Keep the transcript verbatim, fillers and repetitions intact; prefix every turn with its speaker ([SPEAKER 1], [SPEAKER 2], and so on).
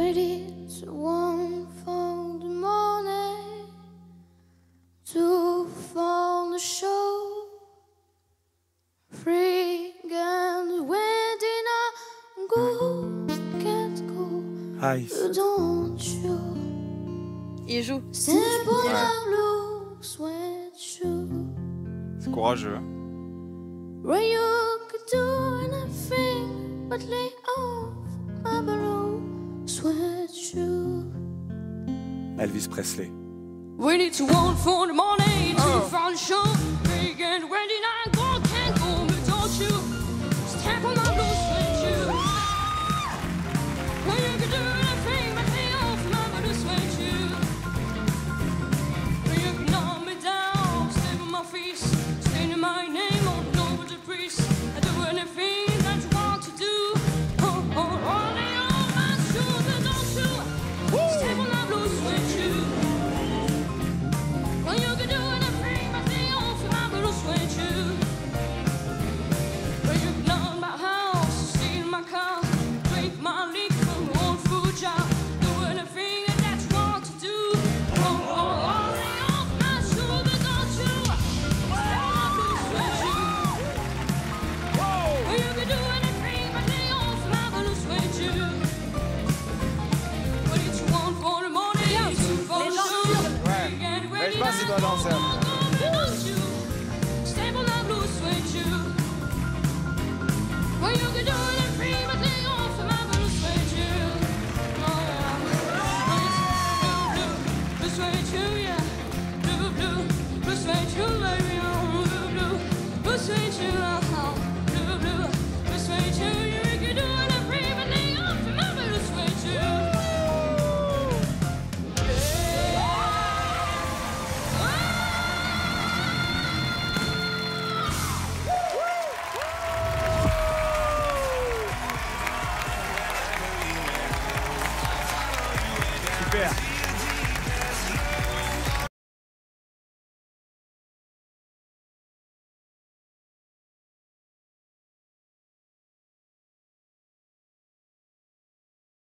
[SPEAKER 1] ready to one for the morning, two for the show, three and wedding I go, can't go,
[SPEAKER 2] Ice.
[SPEAKER 1] don't you?
[SPEAKER 3] Il joue.
[SPEAKER 1] Simple
[SPEAKER 2] Ouais.
[SPEAKER 1] blue sweatshirt.
[SPEAKER 2] C'est courageux.
[SPEAKER 1] Where you could do anything but lay off my blue sweatshirt.
[SPEAKER 2] Elvis Presley.
[SPEAKER 1] We need to one for the morning, two for the show, three and ready